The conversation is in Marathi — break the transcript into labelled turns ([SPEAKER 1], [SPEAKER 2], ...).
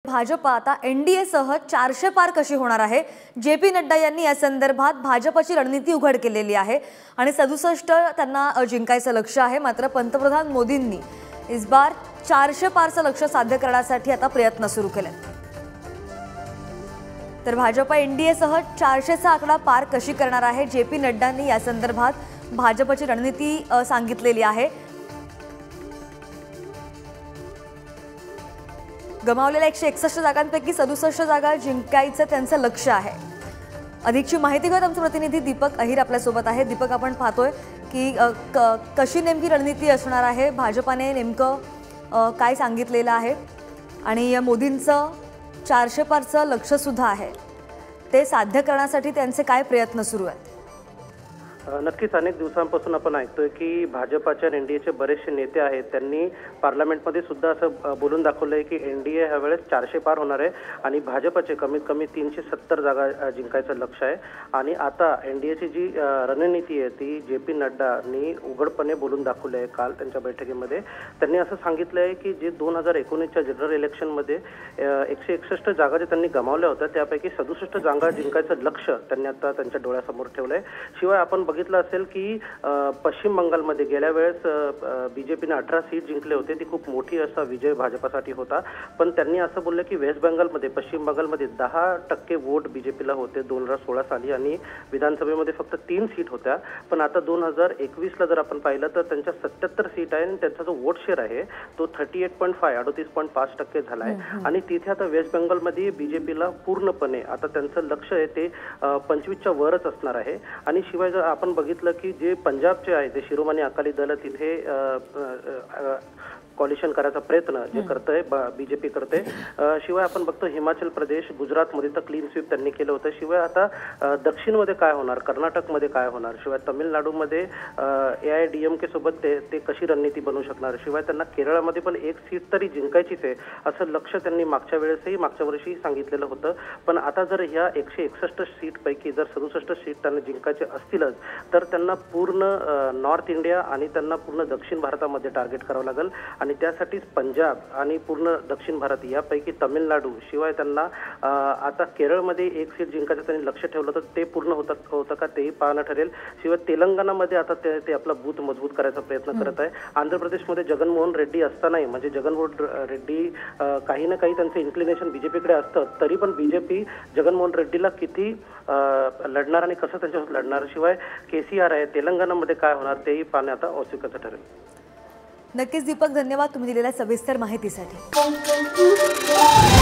[SPEAKER 1] भाजपा आता एनडीए सह 400 पार कशी होणार आहे। जे.पी. नड्डा यांनी या संदर्भात भाजपची रणनीती उघड केलेली आहे आणि 67 त्यांना जिंकायचं लक्ष्य आहे। मात्र पंतप्रधान मोदींनी इस बार 400 पारचं लक्ष्य साध्य करण्यासाठी आता प्रयत्न सुरू केलेत। तर भाजपा एनडीए सह 400चा आकडा पार कशी करणार आहे। जे.पी. नड्डांनी या संदर्भात भाजपची रणनीती सांगितलेली आहे। गमावलेल्या 161 जागांपैकी 67 जागा जिंकायचं त्यांचं लक्ष्य आहे। अधिकची माहिती घेत आमचे प्रतिनिधी दीपक अहिर आपल्या सोबत आहे। दीपक, आपण पाहतोय की कशी नेमकी रणनीती असणार आहे, भाजपाने नेमकं काय सांगितलेलं आहे आणि मोदींचं 400 पारचं लक्ष्य सुद्धा आहे, ते साध्य करण्यासाठी त्यांचे काय प्रयत्न सुरू आहेत?
[SPEAKER 2] नक्कीच अनेक दिवसांपासून आपण ऐकतोय की भाजपाच्या एनडीएचे बरेचसे नेते आहेत, त्यांनी पार्लमेंटमध्ये सुद्धा असं बोलून दाखवलंय की एनडीए ह्या वेळेस 400 पार होणार आहे आणि भाजपचे कमीत कमी 370 जागा जिंकायचं लक्ष्य आहे। आणि आता एनडीएची जी रणनीती आहे ती जे.पी. नड्डांनी उघडपणे बोलून दाखवली आहे। काल त्यांच्या बैठकीमध्ये त्यांनी असं सांगितलंय की जे 2019च्या जनरल इलेक्शनमध्ये 161 जागा जे त्यांनी गमावल्या होत्या त्यापैकी 67 जागा जिंकायचं लक्ष्य त्यांनी आता त्यांच्या डोळ्यासमोर ठेवलंय। शिवाय आपण बघितलं असेल की पश्चिम बंगालमध्ये गेल्या वेळेस बीजेपीने 18 सीट जिंकले होते, ती खूप मोठी असा विजय भाजपासाठी होता। पण त्यांनी असं बोललं की वेस्ट बंगालमध्ये पश्चिम बंगालमध्ये 10% वोट बीजेपीला होते 2016 साली आणि विधानसभेमध्ये फक्त 3 सीट होत्या। पण आता 2021ला जर आपण पाहिलं तर त्यांच्या 77 सीट आहे आणि त्यांचा जो वोट शेअर आहे तो 38.5% झाला आहे। आणि तिथे आता वेस्ट बंगालमध्ये बीजेपीला पूर्णपणे आता त्यांचं लक्ष आहे ते 25च्या वरच असणार आहे। आणि शिवाय जर आपण बघितलं की जे पंजाबचे आहे ते शिरोमणी अकाली दल तिथे कॉलिशन करायचा प्रयत्न जे करतंय बीजेपी करते। शिवाय आपण बघतो हिमाचल प्रदेश, गुजरातमध्ये तर क्लीन स्वीप त्यांनी केलं होतं। शिवाय आता दक्षिणमध्ये काय होणार, कर्नाटकमध्ये काय होणार, शिवाय तामिळनाडूमध्ये AIADMK सोबत ते कशी रणनीती बनवू शकणार, शिवाय त्यांना केरळमध्ये पण एक सीट तरी जिंकायचीच आहे असं लक्ष त्यांनी मागच्या वर्षी सांगितलेलं होतं। पण आता जर ह्या 161 सीटपैकी जर 67 सीट त्यांना जिंकायचे असतीलच तर त्यांना पूर्ण नॉर्थ इंडिया आणि त्यांना पूर्ण दक्षिण भारतामध्ये टार्गेट करावं लागेल। आणि त्यासाठीच पंजाब आणि पूर्ण दक्षिण भारत यापैकी तामिळनाडू, शिवाय त्यांना आता केरळमध्ये एक सीट जिंकायचं त्यांनी लक्ष ठेवलं तर ते पूर्ण होतं का तेही पाहणं ठरेल। शिवाय तेलंगणामध्ये आता ते आपला बूथ मजबूत करायचा प्रयत्न करत आहे। आंध्र प्रदेशमध्ये जगनमोहन रेड्डी असतानाही म्हणजे जगनमोहन रेड्डी काही ना काही त्यांचं इन्क्लिनेशन बीजेपीकडे असतं, तरी पण बीजेपी जगनमोहन रेड्डीला किती लढणार आणि कसं त्यांच्यासोबत लढणार, शिवाय KCR आहे तेलंगणामध्ये काय होणार तेही पाहणे आता औत्सुक्याचं ठरेल।
[SPEAKER 1] नक्कीच दीपक, धन्यवाद तुम्ही दिलेल्या सविस्तर माहितीसाठी।